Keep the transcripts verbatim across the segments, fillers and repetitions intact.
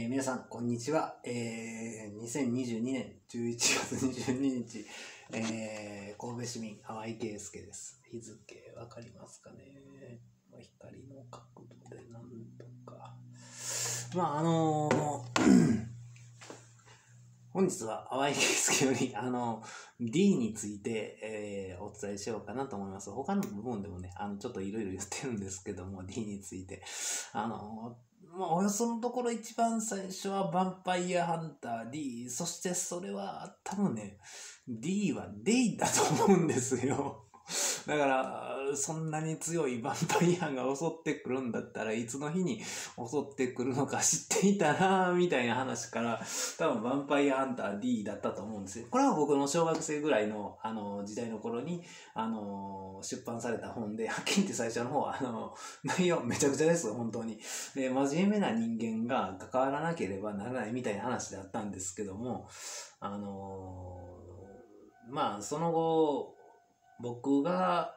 ー皆さん、こんにちは。えー、にせんにじゅうにねんじゅういちがつにじゅうににち、えー、神戸市民、淡井圭介です。日付、わかりますかね。光の角度でなんとか。まあ、あのー、本日は淡井圭介より、あの、D について、えー、お伝えしようかなと思います。他の部分でもね、あの、ちょっといろいろ言ってるんですけども、D について。あのー、まあ、およそのところ一番最初はヴァンパイアハンター D、そしてそれは多分ね、D はデイだと思うんですよ。だから、そんなに強いヴァンパイアが襲ってくるんだったらいつの日に襲ってくるのか知っていたなみたいな話から多分ヴァンパイアハンター D だったと思うんですよ。これは僕の小学生ぐらいのあの時代の頃にあの出版された本で、はっきり言って最初の方はあの内容めちゃくちゃです本当に。で、真面目な人間が関わらなければならないみたいな話だったんですけども、あのまあその後僕が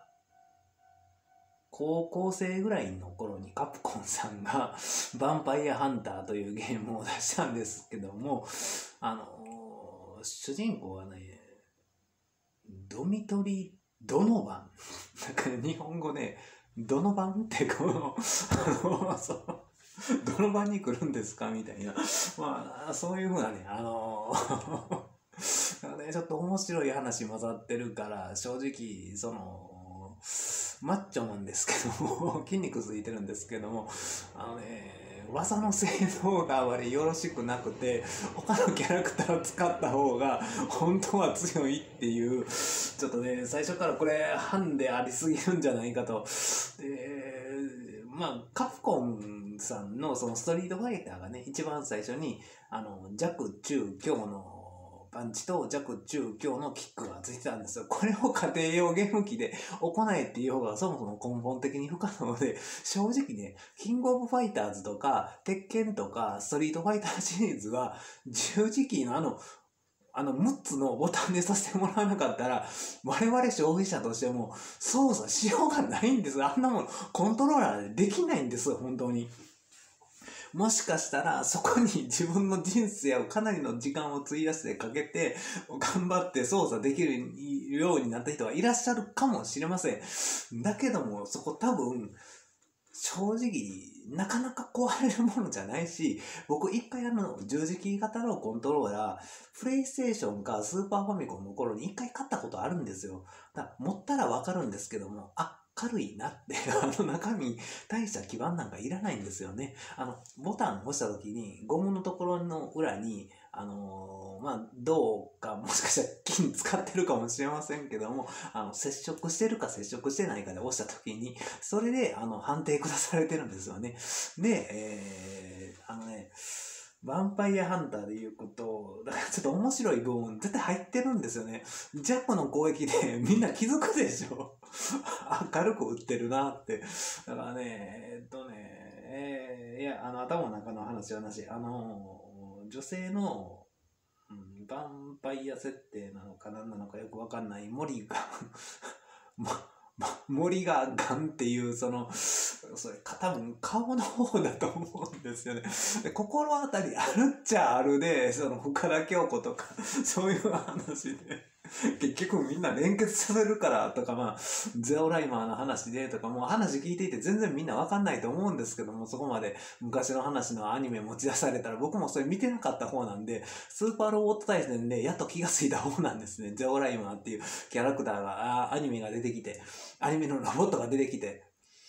高校生ぐらいの頃にカプコンさんがヴァンパイアハンターというゲームを出したんですけども、あのー、主人公はね、ドミトリ・ドノバン。だから日本語で、ドノバンってこの、あの、そう、ドノバンに来るんですかみたいな。まあ、そういうふうなね、あのー、ね、ちょっと面白い話混ざってるから、正直、その、マッチョなんですけども、筋肉ついてるんですけども、あのね、技の性能があまりよろしくなくて、他のキャラクターを使った方が本当は強いっていう、ちょっとね、最初からこれ、ハンデありすぎるんじゃないかと。で、まあ、カプコンさんのそのストリートファイターがね、一番最初に、あの、弱、中、強のパンチと弱、中、強のキックがついてたんですよ。これを家庭用ゲーム機で行えっていう方がそもそも根本的に不可能で、正直ね、キングオブファイターズとか、鉄拳とか、ストリートファイターシリーズは、十字キーのあの、あのむっつのボタンでさせてもらわなかったら、我々消費者としても操作しようがないんです。あんなものコントローラーでできないんです、本当に。もしかしたらそこに自分の人生をかなりの時間を費やしてかけて頑張って操作できるようになった人はいらっしゃるかもしれません。だけどもそこ多分正直なかなか壊れるものじゃないし、僕一回あの十字キー型のコントローラープレイステーションかスーパーファミコンの頃に一回買ったことあるんですよ。だから持ったらわかるんですけども、あ軽いなってあの中身大した基板なんかいらないんですよね。あのボタンを押した時にゴムのところの裏にあのー、まあどうかもしかしたら金使ってるかもしれませんけども、あの接触してるか接触してないかで押した時にそれであの判定下されてるんですよね。で、えー、あのねヴァンパイアハンターでいうこと、だからちょっと面白い部分絶対入ってるんですよね。ジャックの攻撃でみんな気づくでしょ。軽く打ってるなって。だからね、えっとね、えー、いや、あの、頭の中の話はなし。あの、女性の、うん、ヴァンパイア設定なのか何なのかよくわかんない森が、ま、森がガンっていうそのそれ多分顔の方だと思うんですよね。で心当たりあるっちゃあるで、その深田恭子とかそういう話で結局みんな連結させるからとか、まあゼオライマーの話でとか、もう話聞いていて全然みんなわかんないと思うんですけども、そこまで昔の話のアニメ持ち出されたら僕もそれ見てなかった方なんで、スーパーロボット対戦でやっと気がついた方なんですね。ゼオライマーっていうキャラクターがアニメが出てきて、アニメのロボットが出てきて、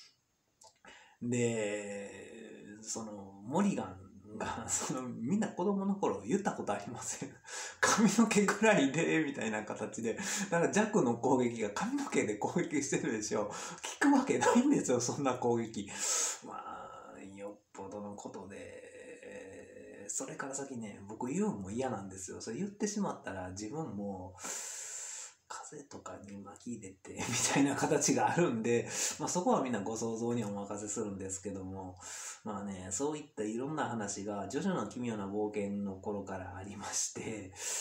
でそのモリガンがそのみんな子供の頃言ったことありません？髪の毛ぐらいでみたいな形で、だから弱の攻撃が髪の毛で攻撃してるでしょ。効くわけないんですよ、そんな攻撃。まあよっぽどのことで、それから先ね、僕言うのも嫌なんですよ。それ言ってしまったら自分も風とかに巻き入れてみたいな形があるんで、まあ、そこはみんなご想像にお任せするんですけども、まあね、そういったいろんな話がジョジョの奇妙な冒険の頃からありまして、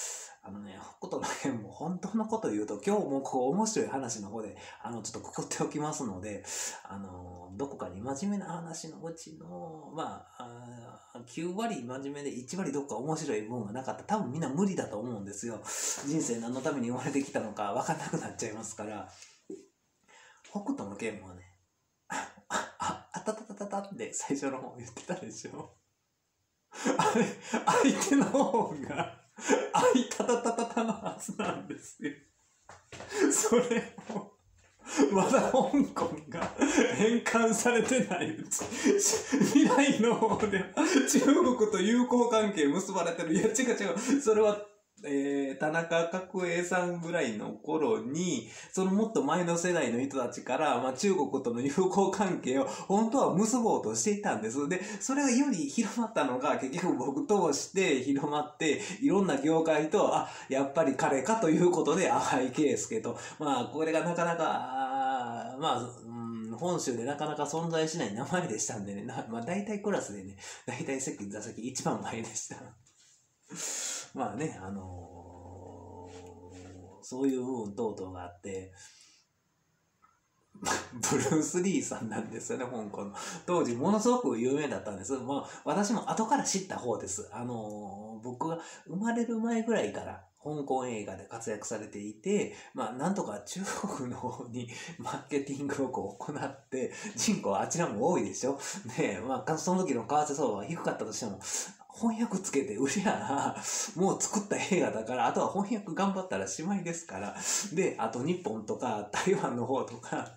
あのね、北斗の拳も本当のこと言うと、今日もこう面白い話の方で、あの、ちょっとくくっておきますので、あの、どこかに真面目な話のうちの、まあ、あきゅう割真面目でいち割どっか面白い部分がなかったら、多分みんな無理だと思うんですよ。人生何のために生まれてきたのか分かんなくなっちゃいますから、北斗の拳もね、あ、あ、あたたたたたって最初の方言ってたでしょ。あれ、相手の方が、あいたたたたたのはずなんですよ。それを、まだ香港が返還されてないうち、未来の方で中国と友好関係結ばれてる。いや、違う違う。それは、えー、田中角栄さんぐらいの頃に、そのもっと前の世代の人たちから、まあ、中国との友好関係を本当は結ぼうとしていたんです。で、それがより広まったのが結局僕通して広まって、いろんな業界と、あ、やっぱり彼かということで、淡井圭介と、まあ、これがなかなか、まあ、うん、本州でなかなか存在しない名前でしたんでね、なまあ、大体クラスでね、大体席、座席一番前でした。まあね、あのー、そういう部分等々があって、ブルース・リーさんなんですよね、香港の。当時ものすごく有名だったんです。まあ、私も後から知った方です。あのー、僕が生まれる前ぐらいから香港映画で活躍されていて、まあ、なんとか中国の方にマーケティングをこう行って、人口あちらも多いでしょ。で、まあ、その時の為替相場は低かったとしても、翻訳つけて売りゃもう作った映画だから、あとは翻訳頑張ったらしまいですから。で、あと日本とか台湾の方とか、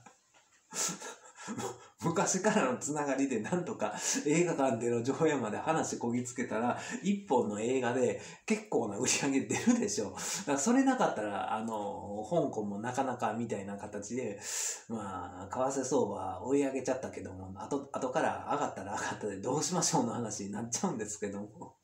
昔からのつながりでなんとか映画館での上映まで話こぎつけたら一本の映画で結構な売り上げ出るでしょ。だからそれなかったらあの香港もなかなかみたいな形でまあ為替相場追い上げちゃったけども後後から上がったら上がったでどうしましょうの話になっちゃうんですけども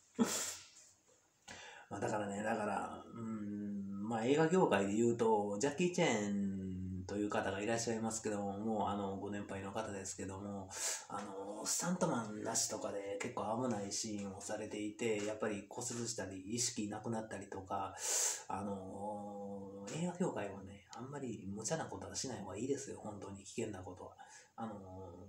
まあだからねだからうーんまあ映画業界で言うとジャッキー・チェーンという方がいらっしゃいますけども、もうあのご年配の方ですけども、あのスタントマンなしとかで結構危ないシーンをされていて、やっぱり骨折したり意識なくなったりとか、あの映画業界はね、あんまり無茶なことはしない方がいいですよ、本当に危険なことは。あの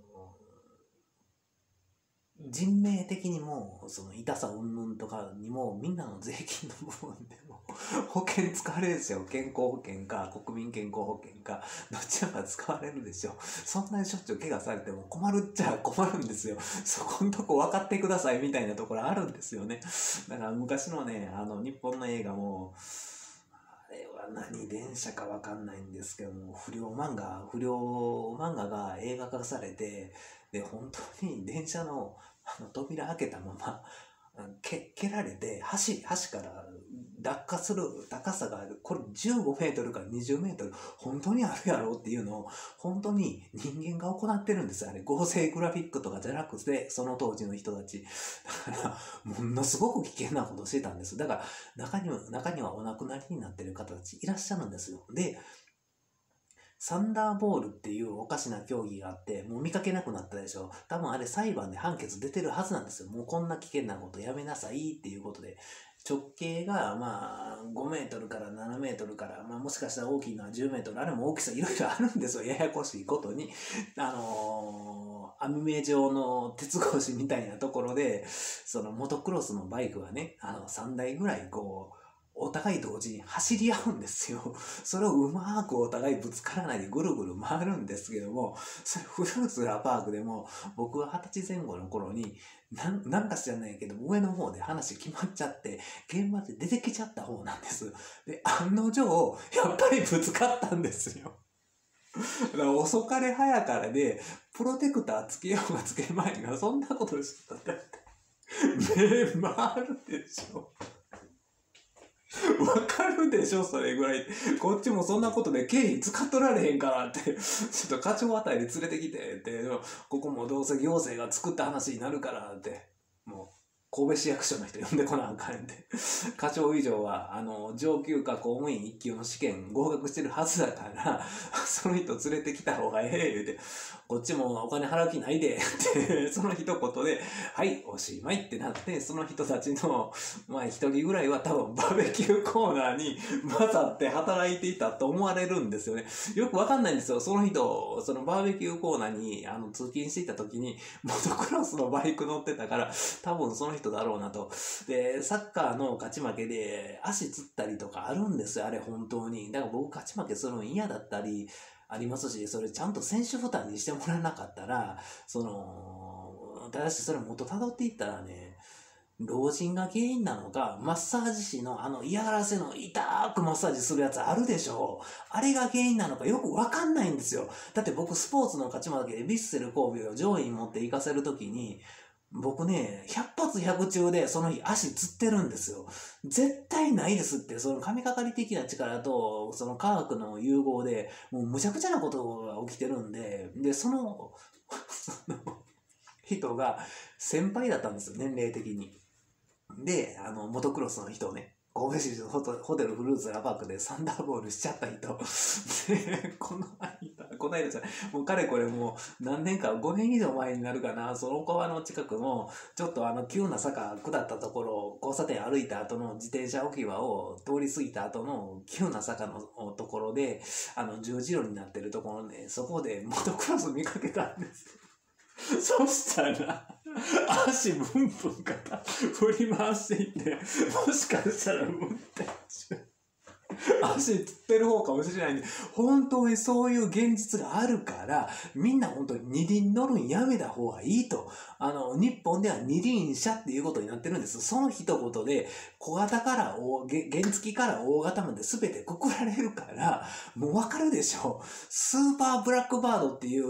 人命的にも、その痛さ云々とかにも、みんなの税金の部分でも、保険使われるでしょ。健康保険か、国民健康保険か、どちらか使われるでしょ。そんなにしょっちゅう怪我されても困るっちゃ困るんですよ。そこんとこ分かってくださいみたいなところあるんですよね。だから昔のね、あの、日本の映画も、あれは何電車か分かんないんですけども、不良漫画、不良漫画が映画化されて、で、本当に電車のあの扉開けたままけ蹴られて橋橋から落下する高さがこれじゅうごメートルからにじゅうメートル本当にあるやろっていうのを本当に人間が行ってるんですよ。あれ合成グラフィックとかじゃなくてその当時の人たちだからものすごく危険なことをしてたんです。だから中には中にはお亡くなりになってる方たちいらっしゃるんですよ。でサンダーボールっていうおかしな競技があって、もう見かけなくなったでしょ。多分あれ裁判で判決出てるはずなんですよ。もうこんな危険なことやめなさいっていうことで。直径がまあごメートルからななメートルから、まあもしかしたら大きいのはじゅうメートル、あれも大きさいろいろあるんですよ。ややこしいことに。あのー、網目状の鉄格子みたいなところで、そのモトクロスのバイクがね、あのさんだいぐらいこう、お互い同時に走り合うんですよ。それをうまくお互いぶつからないでぐるぐる回るんですけども、それフルーツラーパークでも僕は二十歳前後の頃にな ん, なんか知らないけど上の方で話決まっちゃって現場で出てきちゃった方なんです。で、案の定やっぱりぶつかったんですよ。だから遅かれ早かれでプロテクターつけようがつけまいがそんなことしてたら目回るでしょ。わかるでしょそれぐらい。こっちもそんなことで経費使っとられへんからって、ちょっと課長あたり連れてきてって、ここもどうせ行政が作った話になるからって、もう神戸市役所の人呼んでこなあかんで。課長以上は、あの、上級か公務員一級の試験合格してるはずだから、その人連れてきた方がええ言うて、こっちもお金払う気ないで、って、その一言で、はい、おしまいってなって、その人たちの、まあ一人ぐらいは多分バーベキューコーナーに混ざって働いていたと思われるんですよね。よくわかんないんですよ。その人、そのバーベキューコーナーに、あの、通勤していた時に、モトクロスのバイク乗ってたから、多分その人だろうなと。で、サッカーの勝ち負けで足つったりとかあるんですよ、あれ本当に。だから僕勝ち負けするの嫌だったり、ありますし、それちゃんと選手負担にしてもらえなかったら、その、ただしそれ元辿っていったらね、老人が原因なのか、マッサージ師のあの嫌がらせの痛くマッサージするやつあるでしょう。あれが原因なのかよくわかんないんですよ。だって僕スポーツの勝ち負けでヴィッセル神戸を上位に持って行かせるときに、僕ね、ひゃく発ひゃく中でその日足つってるんですよ。絶対ないですって、その神がかり的な力と、その科学の融合で、もうむちゃくちゃなことが起きてるんで、で、その、その人が先輩だったんですよ、年齢的に。で、あの、モトクロスの人ね、神戸市のホホテルフルーツラパークでサンダーボールしちゃった人。で、この間、この間じゃない、もうかれこれもう何年か、ごねん以上前になるかな、その川の近くの、ちょっとあの急な坂下ったところ、交差点歩いた後の自転車置き場を通り過ぎた後の急な坂のところで、あの十字路になってるところね、そこでモトクロス見かけたんです。そしたら、足ブンブン肩振り回していって、もしかしたら運転中、足つってる方かもしれないんで、本当にそういう現実があるから、みんな本当に二輪乗るんやめた方がいいと。あの、日本では二輪車っていうことになってるんです。その一言で、小型から大、原付から大型まで全てくくられるから、もうわかるでしょ。スーパーブラックバードっていう、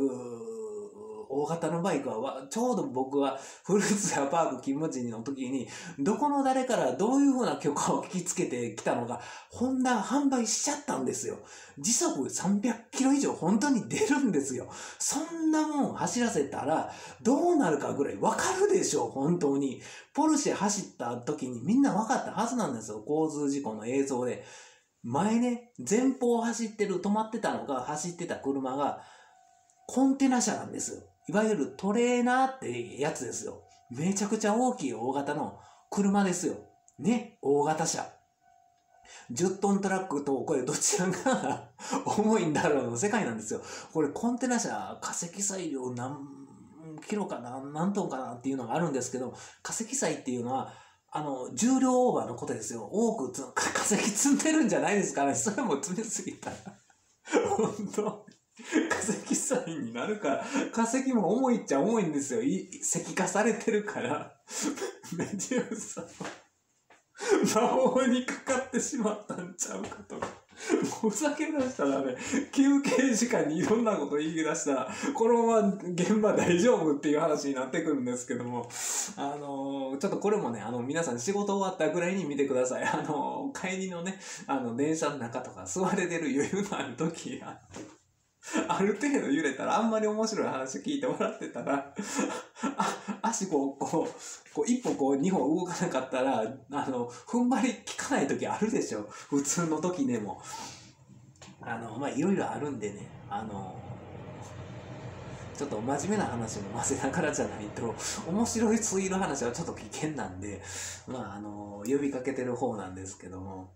大型のバイクは、ちょうど僕はフルーツやパーク勤務時の時に、どこの誰からどういう風な許可を聞きつけてきたのか、ホンダ販売しちゃったんですよ。時速さんびゃくキロ以上本当に出るんですよ。そんなもん走らせたら、どうなるかぐらいわかるでしょ、本当に。ポルシェ走った時にみんなわかったはずなんですよ、交通事故の映像で。前ね、前方走ってる、止まってたのが、走ってた車が、コンテナ車なんですよ。いわゆるトレーナーってやつですよ。めちゃくちゃ大きい大型の車ですよ。ね、大型車。じゅっトントラックと、これどちらが重いんだろうの世界なんですよ。これコンテナ車、化石裁量何キロかな、何トンかなっていうのがあるんですけど、化石裁っていうのは、あの、重量オーバーのことですよ。多くつ化石積んでるんじゃないですかね。それも積みすぎたら。本当化石サインになるから、化石も重いっちゃ重いんですよ。石化されてるから。メデューサ魔法にかかってしまったんちゃうかと。ふざけ出したらね、休憩時間にいろんなこと言い出したら、このまま現場大丈夫っていう話になってくるんですけども、あのー、ちょっとこれもね、あの、皆さん仕事終わったぐらいに見てください。あのー、帰りのね、あの、電車の中とか座れてる余裕のある時や、ある程度揺れたら、あんまり面白い話聞いて笑ってたら、あ足こう、こう、こう一歩こう二歩動かなかったら、あの、踏ん張り効かない時あるでしょ。普通の時でも。あの、まあ、いろいろあるんでね、あの、ちょっと真面目な話も混ぜながらじゃないと、面白いすぎる話はちょっと危険なんで、まあ、あの、呼びかけてる方なんですけども、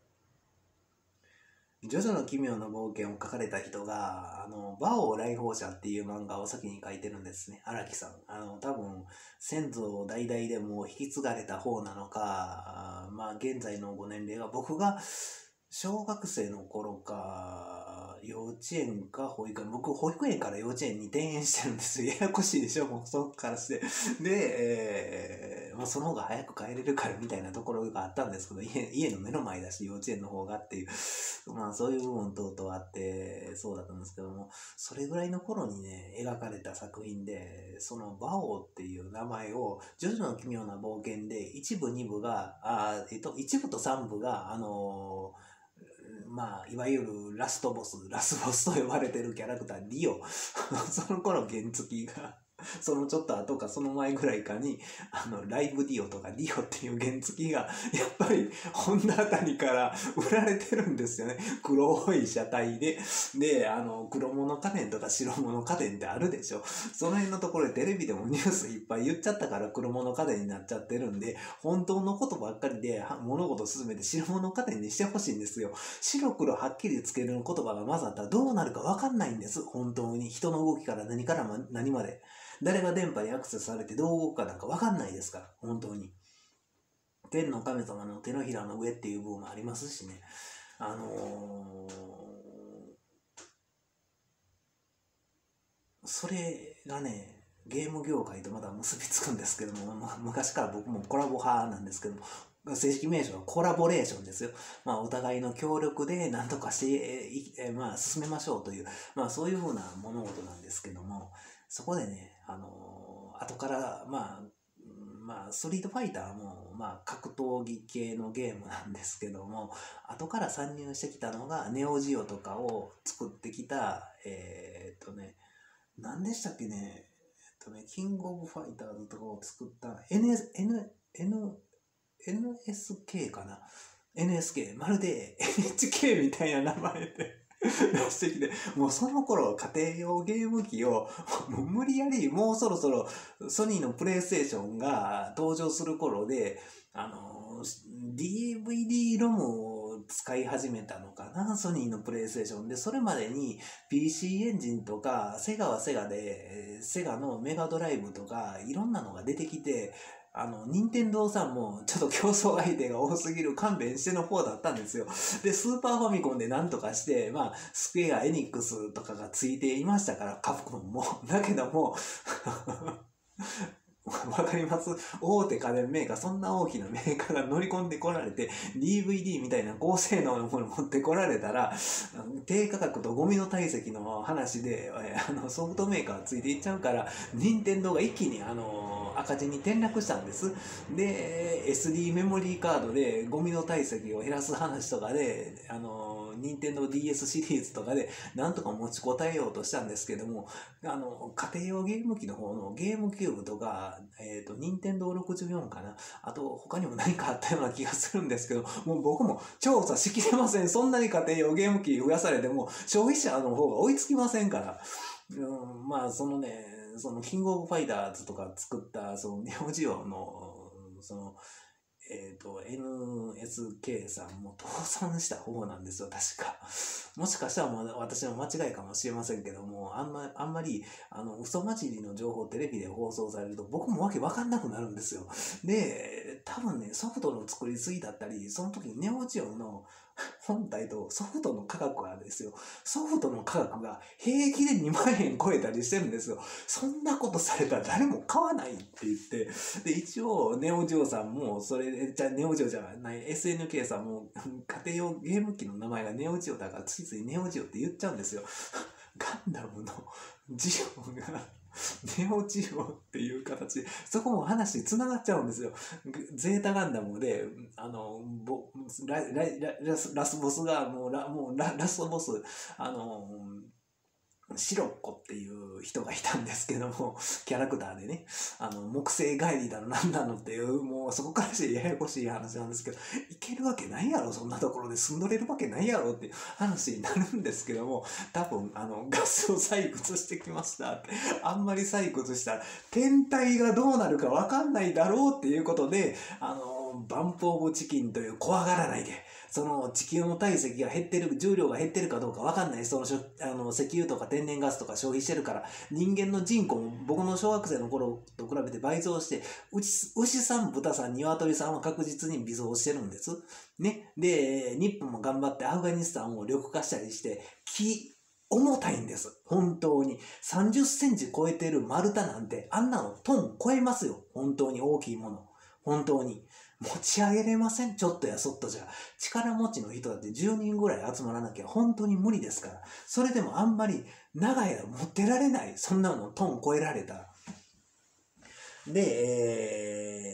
ジョジョの奇妙な冒険を書かれた人が、あの、馬王来訪者っていう漫画を先に書いてるんですね。荒木さん。あの、多分、先祖代々でも引き継がれた方なのか、まあ、現在のご年齢が、僕が小学生の頃か、幼稚園か保育園、僕保育園から幼稚園に転園してるんですよ。ややこしいでしょ、もうそっからして。で、えー、まあその方が早く帰れるからみたいなところがあったんですけど、家、家の目の前だし幼稚園の方がっていう、まあそういう部分等々あって、そうだったんですけども、それぐらいの頃にね、描かれた作品で、その馬王っていう名前を、ジョジョの奇妙な冒険で一部二部が、あえっと、一部と三部が、あのー、まあ、いわゆるラストボス、ラスボスと呼ばれてるキャラクター、リオ。その頃原付がそのちょっと後かその前ぐらいかに、あの、ライブディオとかディオっていう原付が、やっぱり、ホンダあたりから売られてるんですよね。黒い車体で。で、あの、黒物家電とか白物家電ってあるでしょ。その辺のところでテレビでもニュースいっぱい言っちゃったから黒物家電になっちゃってるんで、本当のことばっかりで物事を進めて白物家電にしてほしいんですよ。白黒はっきりつける言葉が混ざったらどうなるかわかんないんです。本当に。人の動きから何から何まで。誰が電波にアクセスされてどう動くかなんか分かんないですから、本当に。天の神様の手のひらの上っていう部分もありますしね。あのー、それがね、ゲーム業界とまだ結びつくんですけども、まあ、昔から僕もコラボ派なんですけども、正式名称はコラボレーションですよ。まあ、お互いの協力で何とかして、まあ、進めましょうという、まあ、そういうふうな物事なんですけども、そこでね、あのー、後から、まあ、まあ、ストリートファイターも、まあ、格闘技系のゲームなんですけども、後から参入してきたのが、ネオジオとかを作ってきた、えー、っとね、何でしたっけね、えっとね、キングオブファイターズとかを作った エヌエス、N、N、エヌエスケー かな エヌエスケー、まるで エヌエイチケー みたいな名前で出してきて、もうその頃家庭用ゲーム機をもう無理やりもうそろそろソニーのプレイステーションが登場する頃で、あの ディーブイディー ロムを使い始めたのかな、ソニーのプレイステーションで。それまでに ピーシー エンジンとか、セガはセガでセガのメガドライブとかいろんなのが出てきて、あの、任天堂さんもちょっと競争相手が多すぎる勘弁しての方だったんですよ。で、スーパーファミコンでなんとかして、まあ、スクエア・エニックスとかがついていましたから、カプコンも。だけども、わかります？大手家電メーカー、そんな大きなメーカーが乗り込んでこられて、ディーブイディー みたいな高性能のもの持ってこられたら、低価格とゴミの体積の話で、あのソフトメーカーついていっちゃうから、任天堂が一気にあの赤字に転落したんです。で、エスディー メモリーカードでゴミの体積を減らす話とかで、あの、任天堂 ディーエス シリーズとかで、なんとか持ちこたえようとしたんですけども、あの、家庭用ゲーム機の方のゲームキューブとか、えっと、任天堂ろくじゅうよんかな。あと、他にも何かあったような気がするんですけど、もう僕も調査しきれません。そんなに家庭用ゲーム機増やされても、消費者の方が追いつきませんから。うん、まあ、そのね、その、キングオブファイターズとか作った、その、ネオジオの、その、えっと、エヌエスケー さんも倒産した方なんですよ、確か。もしかしたらまだ私の間違いかもしれませんけども、あんま、あんまり、あの、嘘混じりの情報をテレビで放送されると僕もわけわかんなくなるんですよ。で、多分ね、ソフトの作りすぎだったり、その時にネオジオの本体とソフトの価格がですよ、ソフトの価格が平気でにまんえん超えたりしてるんですよ。そんなことされたら誰も買わないって言って、で、一応、ネオジオさんも、それで、じゃあネオジオじゃない、エスエヌケー さんも、家庭用ゲーム機の名前がネオジオだから、ついついネオジオって言っちゃうんですよ。ガンダムのジオが、ネオジオっていう形で、そこも話繋がっちゃうんですよ。ゼータガンダムで、あの、ボラララスラスボスが、もうラ、もうララストボス、あの、シロッコっていう人がいたんですけども、キャラクターでね、あの、木星帰りだのなんだのっていう、もうそこからしてややこしい話なんですけど、いけるわけないやろ、そんなところで住んどれるわけないやろっていう話になるんですけども、多分、あの、ガスを採掘してきましたって、あんまり採掘したら、天体がどうなるかわかんないだろうっていうことで、あの、バンプオブチキンという怖がらないで、その地球の体積が減ってる、重量が減ってるかどうかわかんない。そのあの石油とか天然ガスとか消費してるから、人間の人口も僕の小学生の頃と比べて倍増して、牛、牛さん、豚さん、鶏さんは確実に微増してるんです。ね。で、日本も頑張ってアフガニスタンを緑化したりして、木、重たいんです。本当に。さんじゅっセンチ超えてる丸太なんて、あんなのトン超えますよ。本当に大きいもの。本当に。持ち上げれません。ちょっとやそっとじゃ。力持ちの人だってじゅうにんぐらい集まらなきゃ本当に無理ですから。それでもあんまり長い間持ってられない。そんなのトン超えられたら。で、えー、だ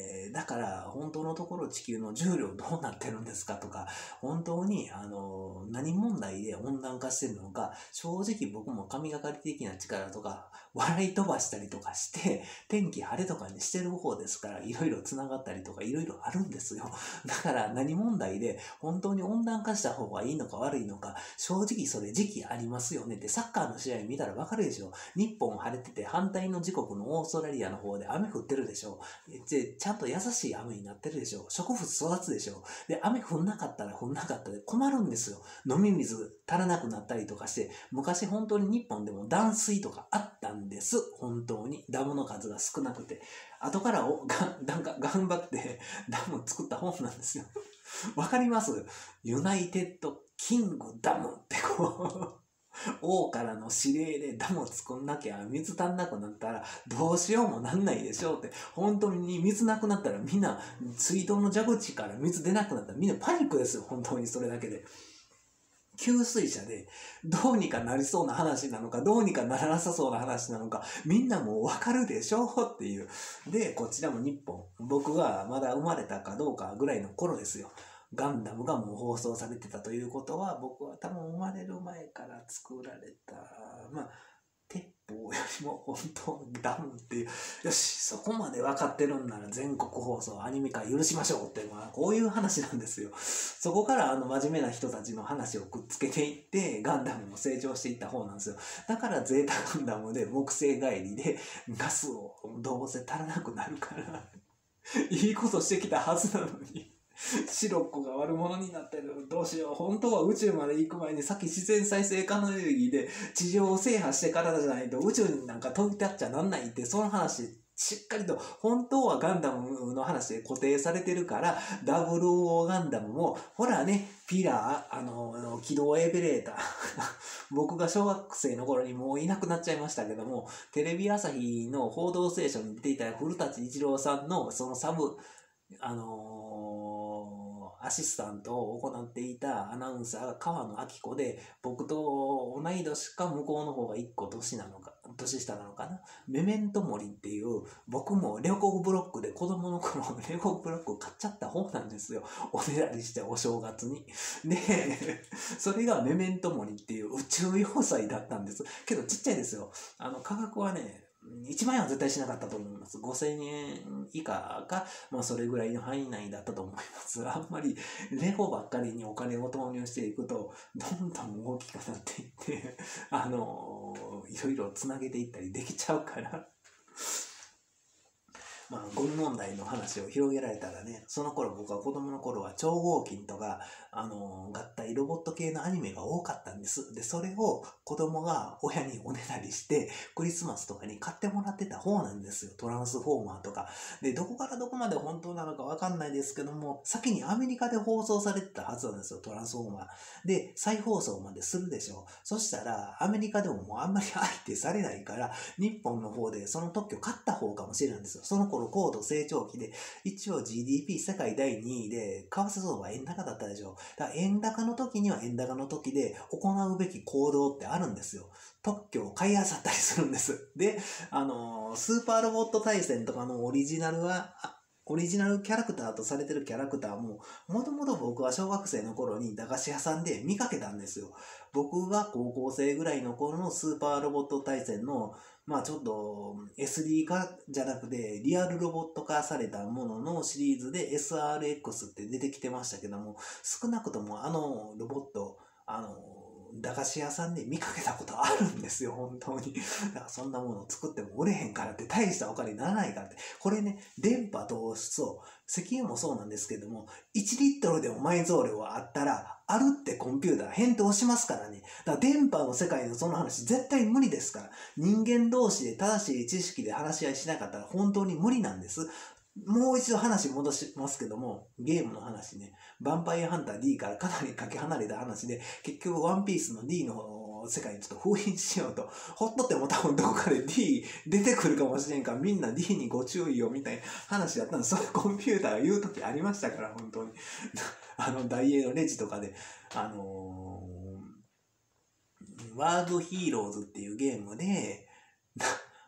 から本当のところ地球の重量どうなってるんですかとか、本当にあの何問題で温暖化してるのか、正直僕も神がかり的な力とか笑い飛ばしたりとかして天気晴れとかにしてる方ですから、いろいろつながったりとかいろいろあるんですよ。だから何問題で本当に温暖化した方がいいのか悪いのか、正直それ時期ありますよねって、サッカーの試合見たらわかるでしょ。日本晴れてて反対の時刻のオーストラリアの方で雨降ってるでしょ。でちゃんと優しい雨になってるでしょ。植物育つでしょ。で雨降んなかったら降んなかったで困るんですよ。飲み水足らなくなったりとかして、昔本当に日本でも断水とかあったんです。本当にダムの数が少なくて、後からおがなんか頑張ってダム作った本なんですよ。わかります？ユナイテッドキングダムってこう王からの指令でダム作んなきゃ水足んなくなったらどうしようもなんないでしょうって。本当に水なくなったらみんな水道の蛇口から水出なくなったらみんなパニックですよ。本当にそれだけで。給水車でどうにかなりそうな話なのかどうにかならなさそうな話なのかみんなもうわかるでしょうっていう。でこちらも日本、僕がまだ生まれたかどうかぐらいの頃ですよ。ガンダムがもう放送されてたということは、僕は多分生まれる前から作られた、まあ鉄砲よりも本当ダムっていう、よしそこまで分かってるんなら全国放送アニメ化許しましょうって、まあこういう話なんですよ。そこからあの真面目な人たちの話をくっつけていってガンダムも成長していった方なんですよ。だからゼータガンダムで木星帰りでガスをどうせ足らなくなるからいいことしてきたはずなのにシロッコが悪者になってる。どうしよう。本当は宇宙まで行く前にさっき自然再生可能エネルギーで地上を制覇してからじゃないと宇宙になんか飛び立っちゃなんないって、その話しっかりと本当はガンダムの話で固定されてるから、ダブルオーガンダムもほらね、ピラー、あの軌道エベレーター僕が小学生の頃にもういなくなっちゃいましたけども、テレビ朝日の報道ステーションに出ていた古舘一郎さんのそのサブあのー、アシスタントを行っていたアナウンサーが川野明子で、僕と同い年か向こうの方がいっこ年なのか年下なのかな。メメントモリっていう、僕もレゴブロックで子供の頃レゴブロック買っちゃった方なんですよ。おねだりしてお正月に。でそれがメメントモリっていう宇宙要塞だったんです。けどちっちゃいですよ。あの価格はねいちまんえんは絶対しなかったと思います。ごせんえん以下か、まあそれぐらいの範囲内だったと思います。あんまりレゴばっかりにお金を投入していくと、どんどん大きくなっていって、あのー、いろいろつなげていったりできちゃうから。まあ、ゴミ問題の話を広げられたらね、その頃僕は子供の頃は超合金とか、あのー、合体ロボット系のアニメが多かったんです。で、それを子供が親におねだりして、クリスマスとかに買ってもらってた方なんですよ。トランスフォーマーとか。で、どこからどこまで本当なのかわかんないですけども、先にアメリカで放送されてたはずなんですよ、トランスフォーマー。で、再放送までするでしょ。そしたら、アメリカでももうあんまり相手されないから、日本の方でその特許買った方かもしれないんですよ。その頃高度成長期で、一応 ジーディーピー 世界だいにいで、為替相場円高だったでしょ。だから円高の時には円高の時で行うべき行動ってあるんですよ。特許を買い漁ったりするんです。で、あのー、スーパーロボット対戦とかのオリジナルは、オリジナルキャラクターとされてるキャラクターも、もともと僕は小学生の頃に駄菓子屋さんで見かけたんですよ。僕が高校生ぐらいの頃のスーパーロボット対戦の、まあちょっと エスディー 化じゃなくてリアルロボット化されたもののシリーズで エスアールエックス って出てきてましたけども、少なくともあのロボット、あの、駄菓子屋さんで見かけたことあるんですよ、本当に。だからそんなものを作っても売れへんからって大したお金にならないからって。これね、電波糖質を、石油もそうなんですけども、いちリットルでも埋蔵量があったら、あるってコンピューター返答しますからね。だから電波の世界のその話絶対無理ですから。人間同士で正しい知識で話し合いしなかったら本当に無理なんです。もう一度話戻しますけども、ゲームの話ね、ヴァンパイアハンター ディー からかなりかけ離れた話で、結局ワンピースの ディー の世界にちょっと封印しようと、ほっとっても多分どこかで ディー 出てくるかもしれんから、みんな ディー にご注意をみたいな話だったんです。それコンピューターが言うときありましたから、本当に。あの、ダイエーのレジとかで、あのー、ワードヒーローズっていうゲームで、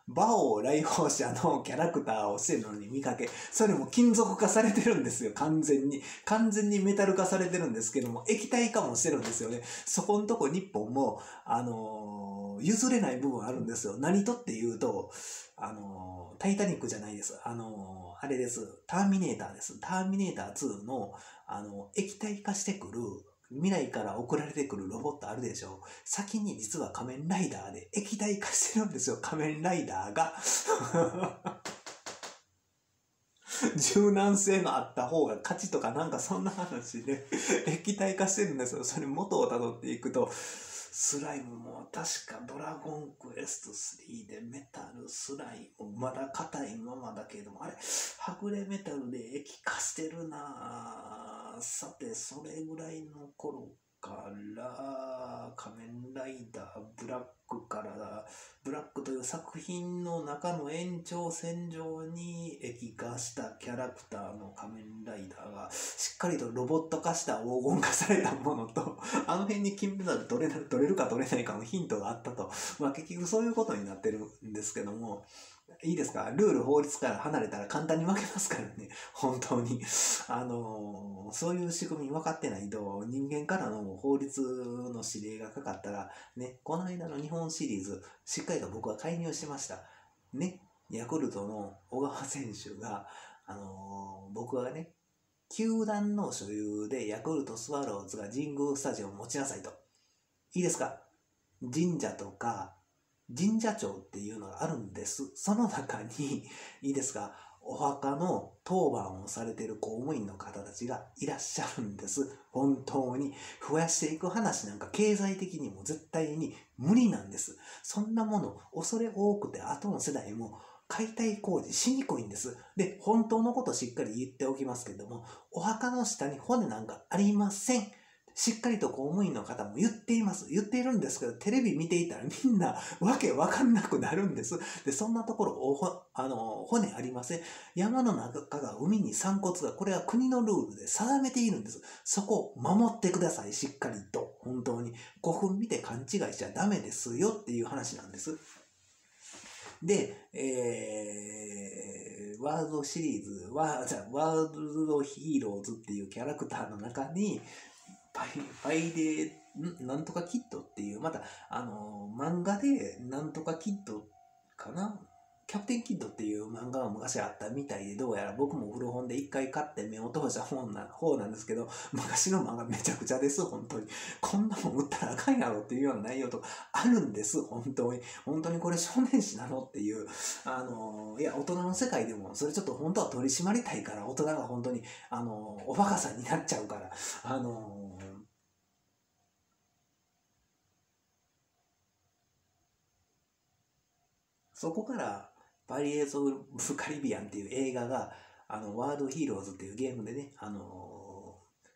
馬王来訪者のキャラクターをしてるのに見かけ、それも金属化されてるんですよ、完全に。完全にメタル化されてるんですけども、液体化もしてるんですよね。そこのとこ日本も、あのー、譲れない部分あるんですよ。何とっていうと、あのー、タイタニックじゃないです。あのー、あれです。ターミネーターです。ターミネーターツーの、あの、液体化してくる、未来から送られてくるロボットあるでしょ。先に実は仮面ライダーで液体化してるんですよ、仮面ライダーが。柔軟性があった方が勝ちとかなんかそんな話で液体化してるんですよ。それ元をたどっていくと、スライムも確かドラゴンクエストスリーでメタルスライムまだ硬いままだけども、あれはぐれメタルで液化してるなぁ。さてそれぐらいの頃から仮面ライダーブラックからブラックという作品の中の延長線上に液化したキャラクターの仮面ライダーがしっかりとロボット化した黄金化されたものと、あの辺に金メダル取れる、取れるか取れないかのヒントがあったと、まあ結局そういうことになってるんですけども、いいですか、ルール法律から離れたら簡単に負けますからね、本当に。あのー、そういう仕組み分かってないと、人間からの法律の指令がかかったら、ね、この間の日本シリーズ、しっかりと僕は介入しました。ね、ヤクルトの小川選手が、あのー、僕はね、球団の所有でヤクルトスワローズが神宮スタジオを持ちなさいと。いいですか、神社とか、神社庁っていうのがあるんです。その中に、いいですか、お墓の当番をされている公務員の方たちがいらっしゃるんです。本当に。増やしていく話なんか経済的にも絶対に無理なんです。そんなもの、恐れ多くて後の世代も解体工事しにくいんです。で、本当のことしっかり言っておきますけれども、お墓の下に骨なんかありません。しっかりと公務員の方も言っています。言っているんですけど、テレビ見ていたらみんなわけわかんなくなるんです。で、そんなところ、おほあの、骨ありません。山の中が海に散骨が、これは国のルールで定めているんです。そこを守ってください、しっかりと。本当に。ごふん見て勘違いしちゃダメですよっていう話なんです。で、えー、ワールドシリーズ、ワーワールドヒーローズっていうキャラクターの中に、パイ、パイで、んなんとかキッドっていう、また、あのー、漫画で、なんとかキッドかな、キャプテンキッドっていう漫画が昔あったみたいで、どうやら僕も古本で一回買って目を通した方な、方なんですけど、昔の漫画めちゃくちゃです、本当に。こんなもん売ったらあかんやろっていうような内容とかあるんです、本当に。本当にこれ少年誌なのっていう、あのー、いや、大人の世界でも、それちょっと本当は取り締まりたいから、大人が本当に、あのー、おバカさんになっちゃうから、あのー、そこから、パイレーツ・オブ・カリビアンっていう映画が、あの、ワールドヒーローズっていうゲームでね、あの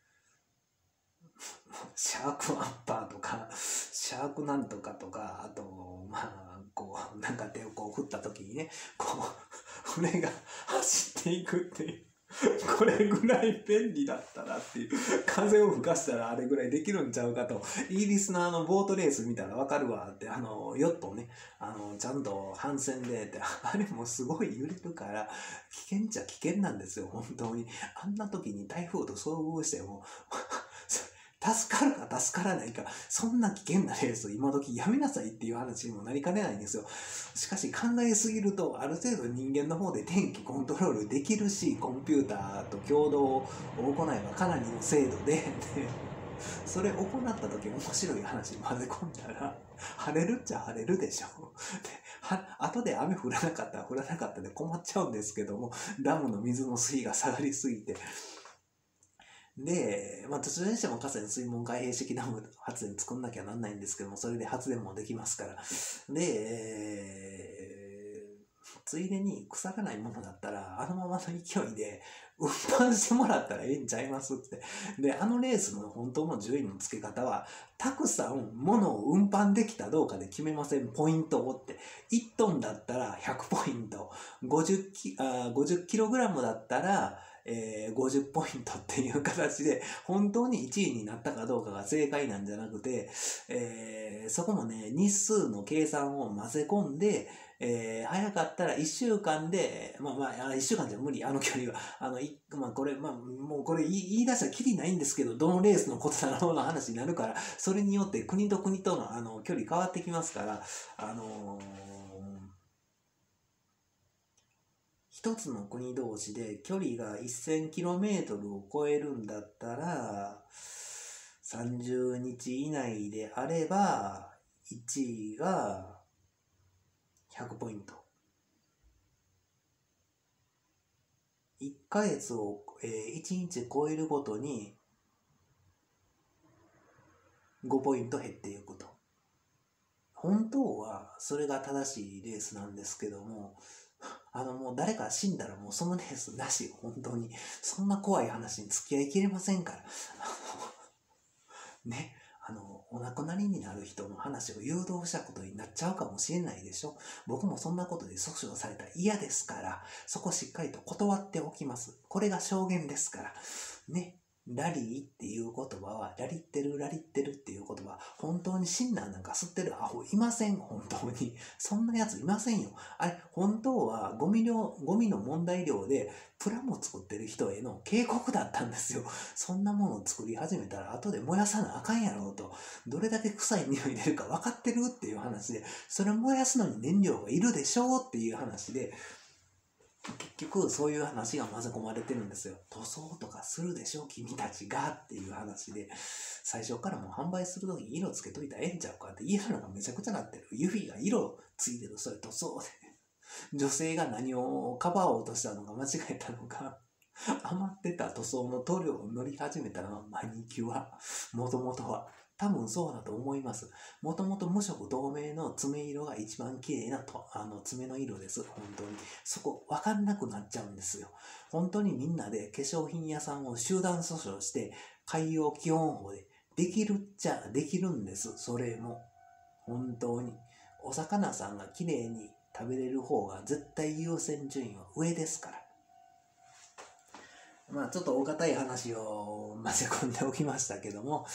ー、シャークアッパーとか、シャークなんとかとか、あと、まあ、こう、なんか手をこう振った時にね、こう、船が走っていくっていう。これぐらい便利だったらっていう、風を吹かしたらあれぐらいできるんちゃうかと、イギリスのあのボートレース見たらわかるわって、あのヨットをね、あのちゃんと帆船でって、あれもすごい揺れるから危険っちゃ危険なんですよ、本当に。あんな時に台風と遭遇しても助かるか助からないか、そんな危険なレース今時やめなさいっていう話にもなりかねないんですよ。しかし考えすぎると、ある程度人間の方で天気コントロールできるし、コンピューターと共同を行えばかなりの精度で、でそれ行った時面白い話混ぜ込んだら、晴れるっちゃ晴れるでしょ。では後で雨降らなかったら降らなかったで困っちゃうんですけども、ダムの水の水位が下がりすぎて、で、まあ、どちらにしても河川水門開閉式ダム発電作んなきゃなんないんですけども、それで発電もできますから。で、えー、ついでに腐らないものだったら、あのままの勢いで運搬してもらったらええんちゃいますって。で、あのレースの本当の順位の付け方は、たくさん物を運搬できたどうかで決めません。ポイントをって。いちトンだったらひゃくポイント。ごじゅうキ、あ、ごじゅっキログラムだったら、えー、ごじゅうポイントっていう形で、本当にいちいになったかどうかが正解なんじゃなくて、えー、そこもね、日数の計算を混ぜ込んで、 えー、早かったらいっしゅうかんで、まあまあ、いっしゅうかんじゃ無理、あの距離は。あの、いまあこれ、まあもうこれ言い言い出したらきりないんですけど、どのレースのことだろうの話になるから、それによって国と国とのあの距離変わってきますから、あのー一つの国同士で距離が せんキロメートル を超えるんだったら、さんじゅうにち以内であれば、いちいがひゃくポイント。いっかげつを、えー、いちにち超えるごとにごポイント減っていくと。本当はそれが正しいレースなんですけども、あのもう誰か死んだらもうそのレースなし、本当に。そんな怖い話に付き合いきれませんから。ね。あの、お亡くなりになる人の話を誘導したことになっちゃうかもしれないでしょ。僕もそんなことで訴訟されたら嫌ですから、そこしっかりと断っておきます。これが証言ですから。ね。ラリーっていう言葉は、ラリってる、ラリってるっていう言葉は、本当にシンナーなんか吸ってるアホいません、本当に。そんなやついませんよ。あれ、本当はゴミ量、ゴミの問題量で、プラモ作ってる人への警告だったんですよ。そんなものを作り始めたら、後で燃やさなあかんやろうと。どれだけ臭い匂い出るか分かってるっていう話で、それ燃やすのに燃料がいるでしょうっていう話で、結局そういう話が混ぜ込まれてるんですよ。塗装とかするでしょ君たちがっていう話で、最初からもう販売するときに色つけといたらええんちゃうかって言えるのがめちゃくちゃなってる。指が色ついてる、それ塗装で。女性が何をかばおうとしたのか間違えたのか、余ってた塗装の塗料を塗り始めたのはマニキュア。もともとは。多分そうだと思います。もともと無色透明の爪色が一番綺麗なとあの爪の色です。本当に。そこ分かんなくなっちゃうんですよ。本当にみんなで化粧品屋さんを集団訴訟して海洋基本法でできるっちゃできるんです。それも。本当に。お魚さんが綺麗に食べれる方が絶対優先順位は上ですから。まあちょっとお堅い話を混ぜ込んでおきましたけども、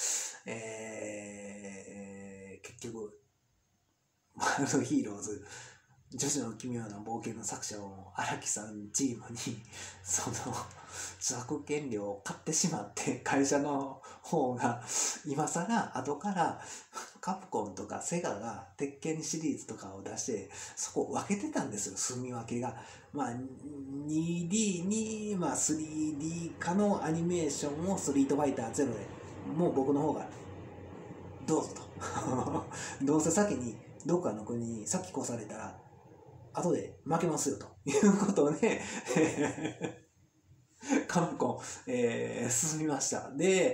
えー、結局、ワールドヒーローズ、女子の奇妙な冒険の作者を荒木さんチームに、その、著作権料を買ってしまって、会社の方が、今更後からカプコンとかセガが鉄拳シリーズとかを出して、そこを分けてたんですよ、住み分けが。まあ、にディー に、まあ、スリーディー 化のアニメーションをストリートファイターゼロで、もう僕の方が、どうぞと。どうせ先に、どっかの国に先越されたら、後で負けますよということでカプコン、えー、進みました。で、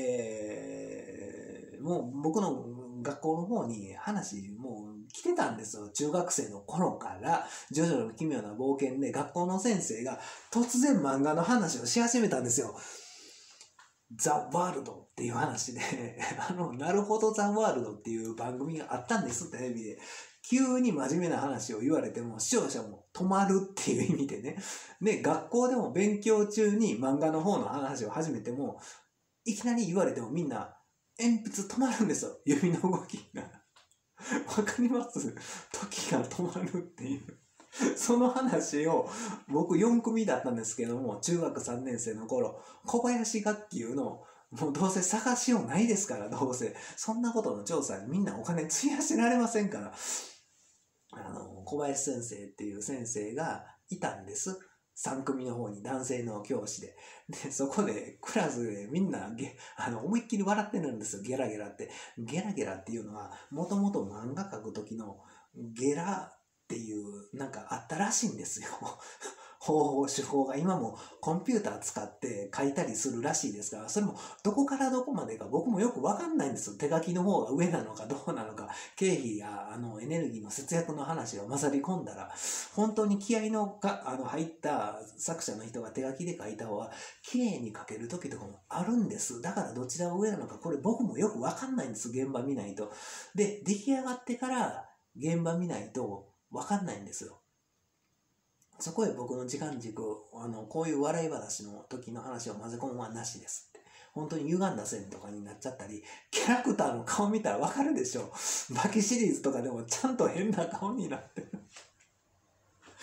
えー、もう僕の学校の方に話もう来てたんですよ。中学生の頃からジョジョの奇妙な冒険で学校の先生が突然漫画の話をし始めたんですよ。ザ・ワールドっていう話であの、なるほどザ・ワールドっていう番組があったんです、テレビで。急に真面目な話を言われても視聴者も止まるっていう意味でね。で、学校でも勉強中に漫画の方の話を始めても、いきなり言われてもみんな鉛筆止まるんですよ。指の動きが。わかります？時が止まるっていう。その話を僕よん組だったんですけども、中学さんねん生の頃、小林学級のもうどうせ探しようないですから、どうせ。そんなことの調査にみんなお金費やしてられませんから。あの、小林先生っていう先生がいたんです。さん組の方に男性の教師で。で、そこでクラスでみんなゲあの思いっきり笑ってるんですよ。ゲラゲラって。ゲラゲラっていうのは、もともと漫画描く時のゲラっていうなんかあったらしいんですよ。方法、手法が今もコンピューター使って書いたりするらしいですから、それもどこからどこまでか僕もよくわかんないんですよ。手書きの方が上なのかどうなのか、経費やあのエネルギーの節約の話が混ざり込んだら、本当に気合のかあの入った作者の人が手書きで書いた方が綺麗に書ける時とかもあるんです。だからどちらが上なのか、これ僕もよくわかんないんです。現場見ないと。で、出来上がってから現場見ないとわかんないんですよ。そこへ僕の時間軸、あの、こういう笑い話の時の話を混ぜ込むはなしですって。本当に歪んだ線とかになっちゃったり、キャラクターの顔見たらわかるでしょ。バキシリーズとかでもちゃんと変な顔になってる。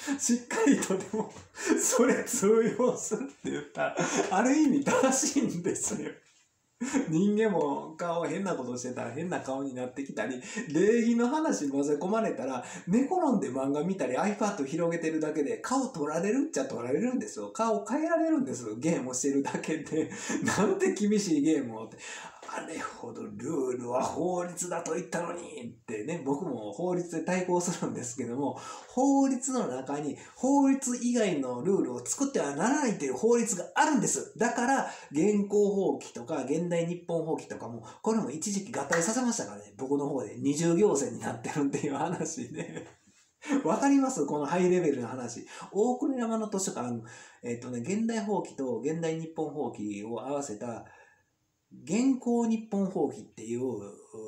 しっかりとでも、それ通用するって言ったら、ある意味正しいんですよ。人間も顔変なことしてたら変な顔になってきたり、礼儀の話に混ぜ込まれたら、寝転んで漫画見たり iPad 広げてるだけで顔取られるっちゃ取られるんですよ。顔変えられるんですよ。ゲームをしてるだけで。なんて厳しいゲームをって。あれほどルールは法律だと言ったのにってね、僕も法律で対抗するんですけども、法律の中に法律以外のルールを作ってはならないという法律があるんです。だから、現行法規とか現代日本法規とかも、これも一時期合体させましたからね、僕の方で二重行政になってるっていう話で。わかりますこのハイレベルな話。大倉山の図書館、えっとね、現代法規と現代日本法規を合わせた、現行日本法規っていう、う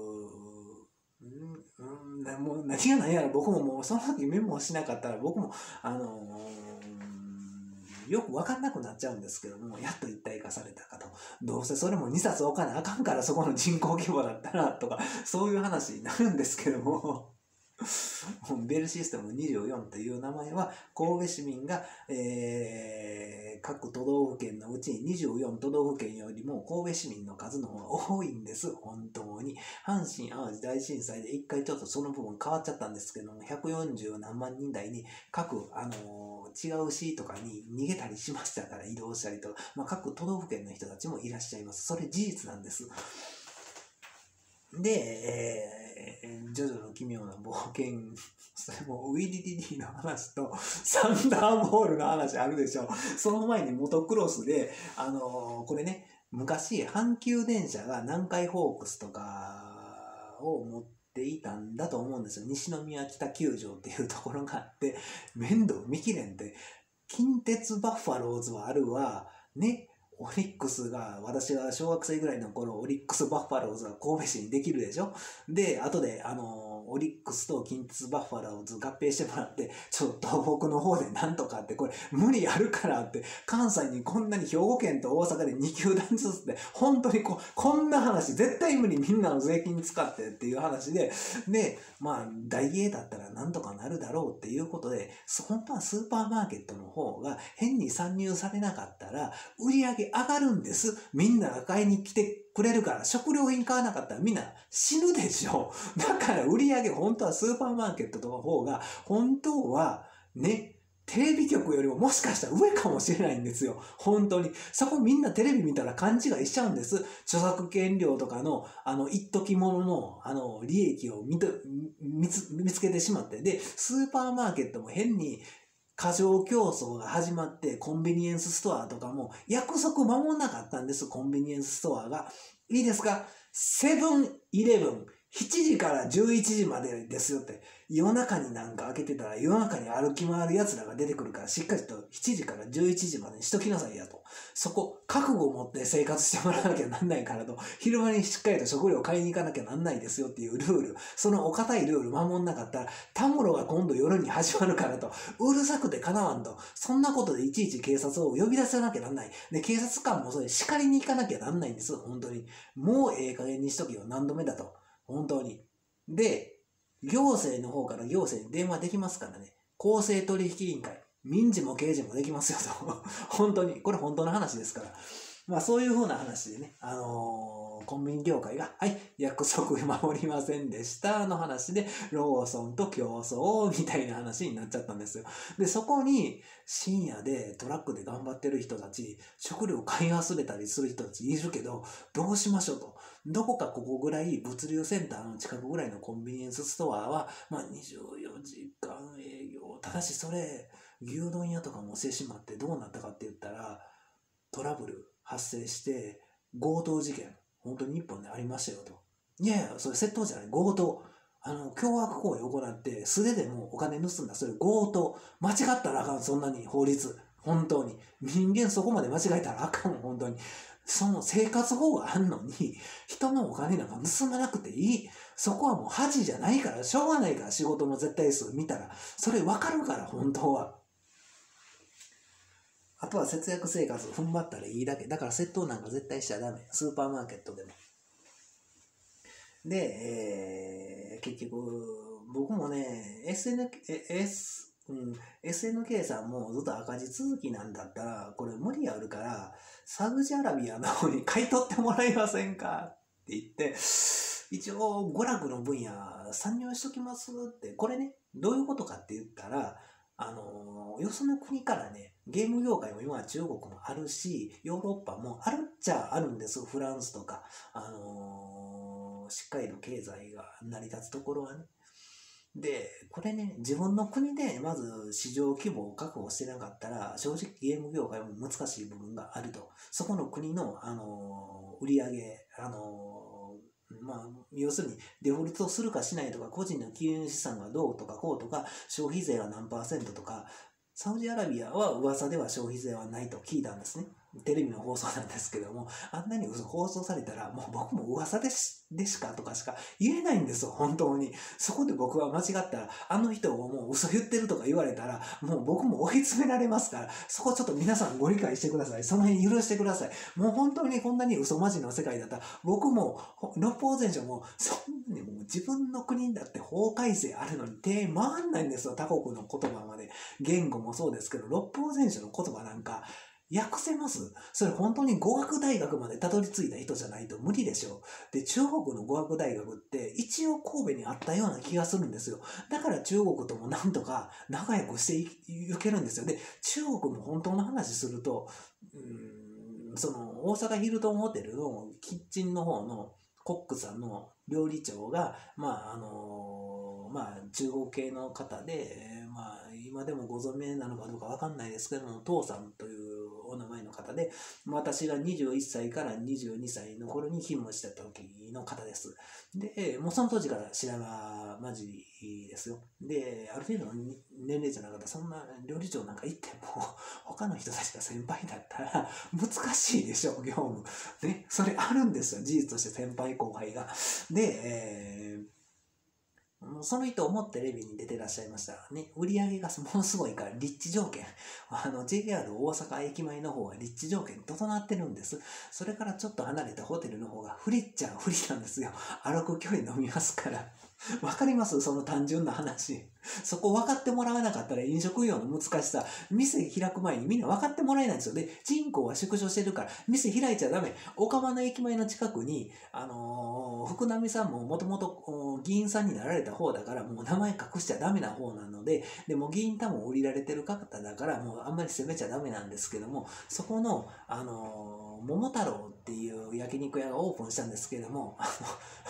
うん、もう何が何やら僕ももうその時メモしなかったら僕も、あのー、よく分かんなくなっちゃうんですけども、やっと一体化されたかと。どうせそれもにさつ置かなあかんからそこの人口規模だったらとか、そういう話になるんですけども、ベルシステムにじゅうよんという名前は神戸市民が、えー、各都道府県のうちににじゅうよん都道府県よりも神戸市民の数の方が多いんです。本当に。阪神・淡路大震災で一回ちょっとその部分変わっちゃったんですけども、ひゃくよんじゅう何万人台に各、あのー、違う市とかに逃げたりしましたから、移動したりとか、まあ、各都道府県の人たちもいらっしゃいます。それ事実なんです。で、えージョジョの奇妙な冒険、それもウィリリリの話とサンダーボールの話あるでしょ。その前にモトクロスで、あのー、これね、昔阪急電車が南海ホークスとかを持っていたんだと思うんですよ。西宮北球場っていうところがあって、面倒見きれんって、近鉄バッファローズはあるわ、ね、オリックスが、私が小学生ぐらいの頃、オリックスバッファローズが神戸市にできるでしょ。で、後で、あの、オリックスと近鉄バッファローズ合併してもらって、ちょっと東北の方でなんとかって、これ無理あるからって、関西にこんなに兵庫県と大阪でに球団ずつって、本当にこう、こんな話、絶対無理みんなの税金使ってっていう話で、で、まあ、大英だったらなんとかなるだろうっていうことで、本当はスーパーマーケットの方が変に参入されなかったら、売り上げ上がるんです。みんなが買いに来てくれるから、食料品買わなかったらみんな死ぬでしょ。だから売り上げ本当はスーパーマーケットの方が、本当はね、テレビ局よりももしかしたら上かもしれないんですよ。本当に。そこみんなテレビ見たら勘違いしちゃうんです。著作権料とかの、あの、一時ものの、あの、利益を見と見つ、見つけてしまって。で、スーパーマーケットも変に、過剰競争が始まってコンビニエンスストアとかも約束守んなかったんです。コンビニエンスストアが。いいですか？セブンイレブンしちじからじゅういちじまでですよって。夜中になんか開けてたら夜中に歩き回る奴らが出てくるからしっかりとしちじからじゅういちじまでにしときなさいやと。そこ覚悟を持って生活してもらわなきゃなんないからと。昼間にしっかりと食料を買いに行かなきゃなんないですよっていうルール。そのお堅いルール守んなかったらタモロが今度夜に始まるからと。うるさくてかなわんと。そんなことでいちいち警察を呼び出さなきゃなんない。で、警察官もそれ叱りに行かなきゃなんないんです。本当に。もうええ加減にしとけよ。何度目だと。本当に。で、行政の方から行政に電話できますからね。公正取引委員会。民事も刑事もできますよと。本当に。これ本当の話ですから。まあそういう風な話でね、あのー、コンビニ業界が、はい、約束守りませんでしたの話で、ローソンと競争みたいな話になっちゃったんですよ。で、そこに深夜でトラックで頑張ってる人たち、食料買い忘れたりする人たちいるけど、どうしましょうと。どこかここぐらい物流センターの近くぐらいのコンビニエンスストアは、まあにじゅうよじかん営業。ただしそれ、牛丼屋とかもしてしまってどうなったかって言ったら、トラブル発生して強盗事件本当に日本でありましたよと。いやいやそれ窃盗じゃない、強盗、あの凶悪行為を行って素手でもお金盗んだ、それ強盗、間違ったらあかん。そんなに法律本当に人間そこまで間違えたらあかん。本当にその生活法があんのに人のお金なんか盗まなくていい。そこはもう恥じゃないからしょうがないから。仕事の絶対数見たらそれ分かるから。本当はあとは節約生活踏ん張ったらいいだけ。だから窃盗なんか絶対しちゃダメ。スーパーマーケットでも。で、えー、結局、僕もね、エスエヌ、S、 うん、エスエヌケー さんもずっと赤字続きなんだったら、これ無理あるから、サウジアラビアの方に買い取ってもらえませんかって言って、一応娯楽の分野参入しときますって、これね、どういうことかって言ったら、あの、よその国からね、ゲーム業界も今は中国もあるし、ヨーロッパもあるっちゃあるんです。フランスとか、あの、しっかりと経済が成り立つところはね。で、これね、自分の国でまず市場規模を確保してなかったら、正直ゲーム業界も難しい部分があると。そこの国の、あの、売り上げ、あの、まあ、要するにデフォルトするかしないとか、個人の金融資産がどうとかこうとか、消費税が何パーセントとか、サウジアラビアは噂では消費税はないと聞いたんですね。テレビの放送なんですけども、あんなに嘘放送されたら、もう僕も噂でしでしかとかしか言えないんですよ、本当に。そこで僕は間違ったら、あの人をもう嘘言ってるとか言われたら、もう僕も追い詰められますから、そこちょっと皆さんご理解してください。その辺許してください。もう本当にこんなに嘘まじの世界だったら、僕も、六法全書も、そんなにもう自分の国だって法改正あるのに手回んないんですよ、他国の言葉まで。言語もそうですけど、六法全書の言葉なんか、訳せます？それ本当に語学大学までたどり着いた人じゃないと無理でしょ。で、中国の語学大学って一応神戸にあったような気がするんですよ。だから中国ともなんとか仲良くしていけるんですよ。で、中国も本当の話すると、うーん、その大阪ヒルトンホテルのキッチンの方のコックさんの料理長が、まあ、あの、まあ、中国系の方で、まあ、今でもご存命なのかどうかわかんないですけども、父さんというお名前の方で、私がにじゅういっさいからにじゅうにさいの頃に勤務してた時の方です。で、もうその当時から白髪まじりですよ。で、ある程度の年齢じゃなかったら、そんな料理長なんか行っても、他の人たちが先輩だったら難しいでしょ、業務。ね、それあるんですよ、事実として先輩後輩が。で、えーその人を持ってレビューに出てらっしゃいましたね。売り上げがものすごいから立地条件。あの ジェイアール 大阪駅前の方は立地条件整ってるんです。それからちょっと離れたホテルの方が不利っちゃ不利なんですよ。歩く距離飲みますから。わかります？その単純な話。そこ分かってもらわなかったら飲食業の難しさ、店開く前にみんな分かってもらえないんですよ。で、人口は縮小してるから、店開いちゃダメ。岡間の駅前の近くに、あのー、福波さんももともと議員さんになられた方だから、もう名前隠しちゃダメな方なので、でも議員多分降りられてる方だから、もうあんまり責めちゃダメなんですけども、そこの、あのー、桃太郎っていう焼肉屋がオープンしたんですけども、あの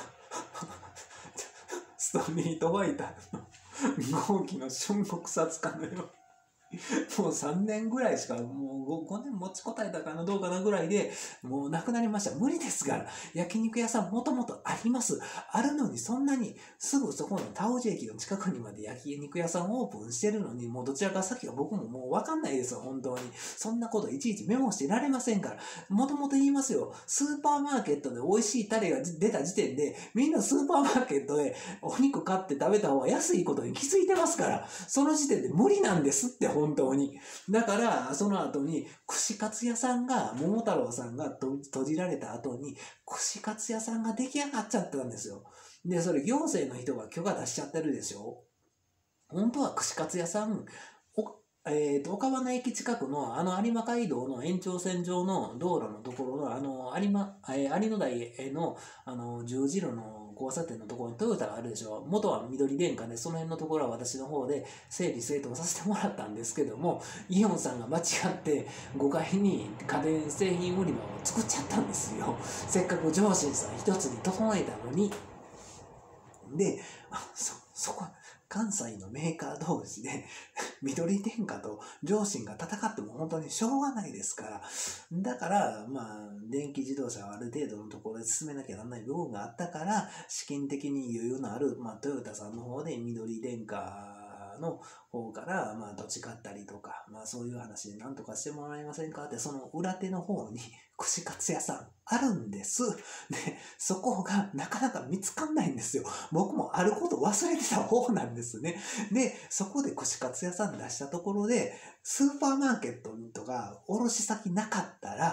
ストリートファイターの号機の春国殺家のようにもうさんねんぐらいしか、もうごねん持ちこたえたかなどうかなぐらいで、もうなくなりました。無理ですから。焼肉屋さんもともとあります。あるのにそんなに、すぐそこの田尾駅の近くにまで焼肉屋さんオープンしてるのに、もうどちらか先は僕ももうわかんないですよ、本当に。そんなこといちいちメモしてられませんから。もともと言いますよ、スーパーマーケットで美味しいタレが出た時点で、みんなスーパーマーケットでお肉買って食べた方が安いことに気づいてますから、その時点で無理なんですって、本当に。だから、その後に、串カツ屋さんが、桃太郎さんがと閉じられた後に、串カツ屋さんが出来上がっちゃったんですよ。で、それ行政の人が許可出しちゃってるでしょ。本当は串カツ屋さん、おえー、と岡場駅近くのあの有馬街道の延長線上の道路のところのあの有馬、えー、有野台のあの十字路の交差点のところにトヨタがあるでしょ。元は緑電化で、その辺のところは私の方で整理整頓させてもらったんですけども、イオンさんが間違ってごかいに家電製品売り場を作っちゃったんですよ。せっかく上司さん一つに整えたのに。で、あそ、そこ、関西のメーカー同士で緑電化と上信が戦っても本当にしょうがないですから。だから、まあ、電気自動車をある程度のところで進めなきゃならない部分があったから、資金的に余裕のある、まあ、トヨタさんの方で緑電化の方から、まあ、土地買ったりとか、まあ、そういう話で何とかしてもらえませんかって、その裏手の方に串カツ屋さんあるんです。で、そこがなかなか見つかんないんですよ。僕もあること忘れてた方なんですね。で、そこで串カツ屋さん出したところで、スーパーマーケットとか卸先なかったら、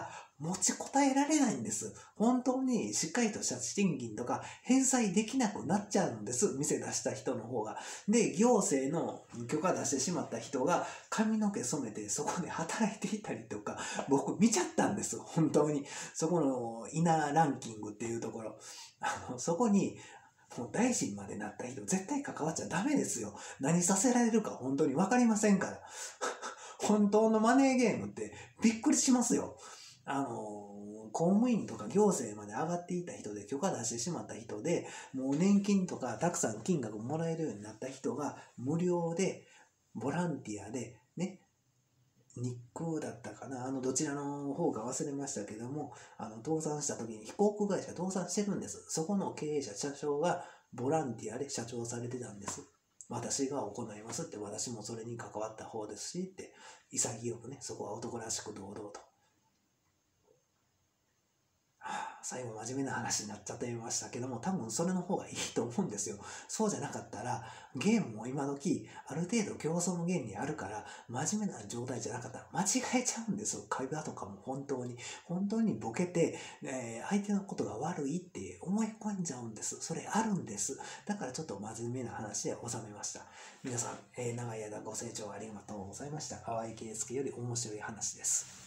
持ちこたえられないんです。本当にしっかりとした賃金とか返済できなくなっちゃうんです。店出した人の方が。で、行政の許可出してしまった人が髪の毛染めてそこで働いていたりとか、僕見ちゃったんです。本当に。そこのイナーランキングっていうところ。あの、そこに、もう大臣までなった人、絶対関わっちゃダメですよ。何させられるか本当に分かりませんから。本当のマネーゲームってびっくりしますよ。あの、公務員とか行政まで上がっていた人で許可出してしまった人で、もう年金とかたくさん金額もらえるようになった人が無料で、ボランティアで、ね、日空だったかな、あのどちらの方か忘れましたけども、あの倒産した時に飛行空会社倒産してるんです。そこの経営者、社長がボランティアで社長されてたんです。私が行いますって、私もそれに関わった方ですしって、潔くね、そこは男らしく堂々と。はあ、最後真面目な話になっちゃってましたけども、多分それの方がいいと思うんですよ。そうじゃなかったら、ゲームも今時、ある程度競争の原理あるから、真面目な状態じゃなかったら間違えちゃうんですよ。会話とかも本当に。本当にボケて、えー相手のことが悪いって思い込んじゃうんです。それあるんです。だからちょっと真面目な話で収めました。皆さん、えー長い間ご清聴ありがとうございました。淡井圭介より面白い話です。